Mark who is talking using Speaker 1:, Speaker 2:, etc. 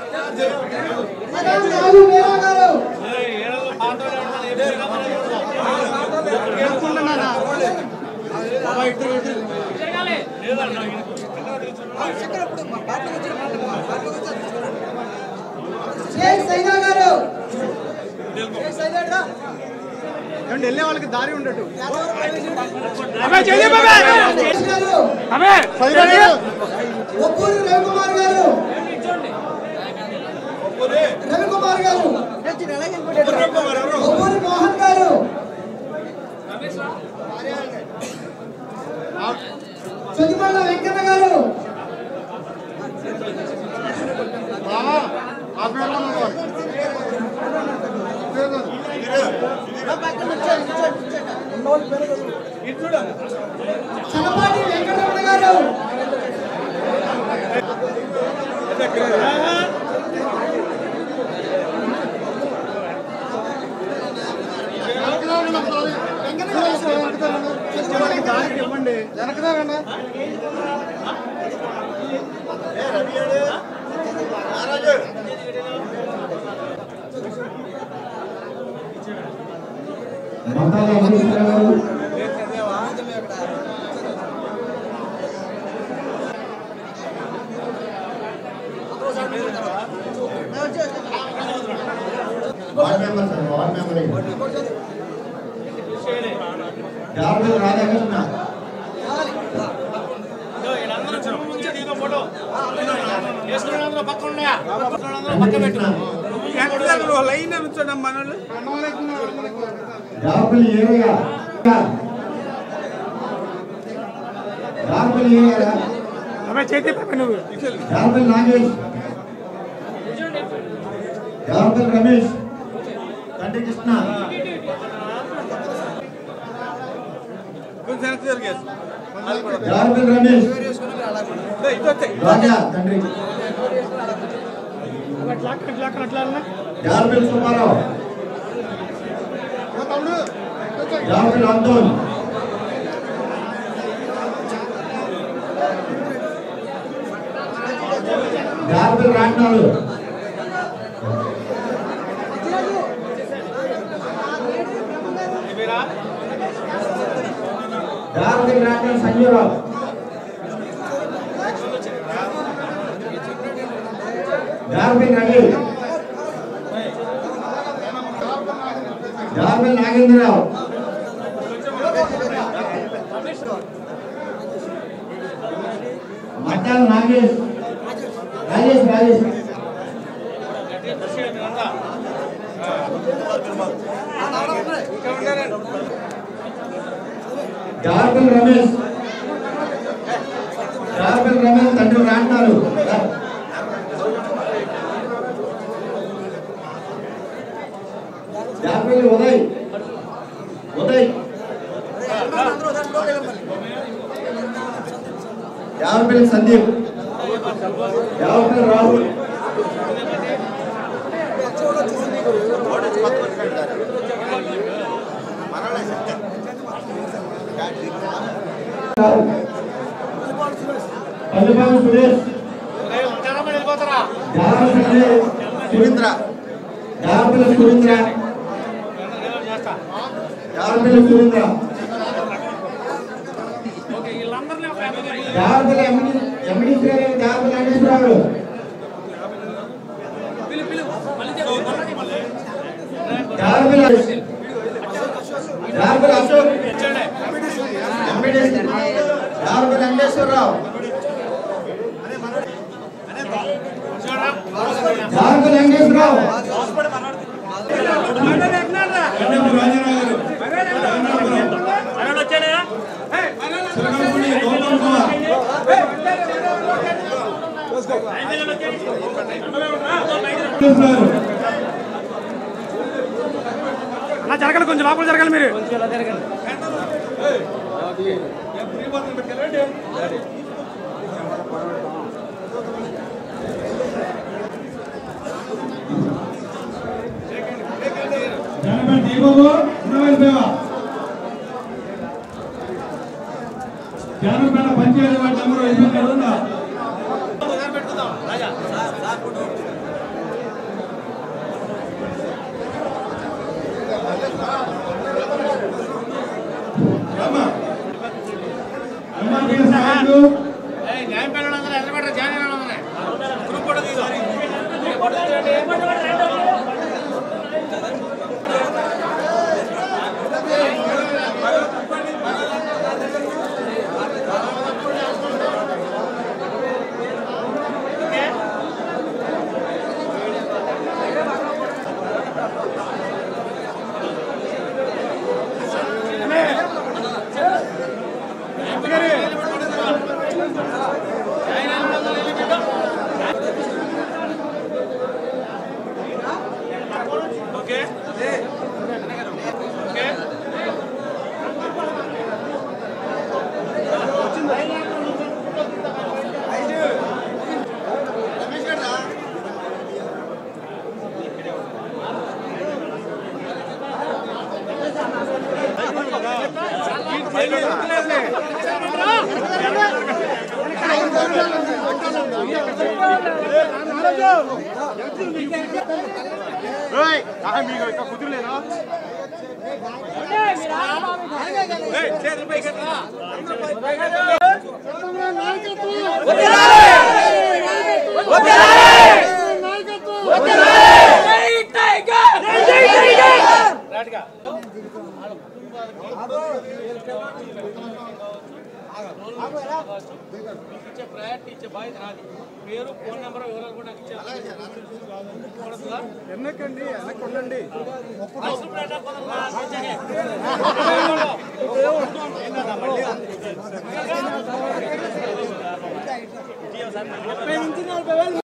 Speaker 1: వెళ్ళే వాళ్ళకి దారి ఉండదు. రవికుమార్ గారు, మోహన్ గారు, సుజిమల్ల వెంకన్న గారు, చలపాటి వెంకటరమణ గారు, ఇవ్వండి వెనకదారండి.
Speaker 2: రాధాకృష్ణ
Speaker 1: లైన్ నుంచోడం మనోళ్ళు చేతి నువ్వు
Speaker 2: నాగేష్, రమేష్, తండ్రి కృష్ణ, రమేష్, తండ్రి సుబ్బారావు, అంతోన్, రాట్నాలు, సంజీవరావు, నాగేంద్రరావు, మట్టాల నాగేష్, రాజేష్, రమేష్, తండ్రి రాట్నాలు, ఉదయ్, యావపల్లి సందీప్, యావపల్లి రాహుల్, పల్లిపాడు సురేష్, సురేంద్ర, యావపల్లి సురేంద్ర, అశోక్, వెంకటేశ్వరరావు, వెంకటేశ్వరరావు,
Speaker 1: అలా జరగాలి, కొంచెం లోపల జరగాలి మీరు.
Speaker 3: జానపేట పంచాయతీ వాళ్ళందరూ
Speaker 1: మీకు ఇంకా కుదురులేదా
Speaker 3: ప్రయారిటీ ఇచ్చే బాధ్యత నాది. పేరు ఫోన్ నెంబర్ వివరాలు కూడా నాకు ఇచ్చారు.
Speaker 1: వెనకండి వెనక్కండి
Speaker 3: ముప్పై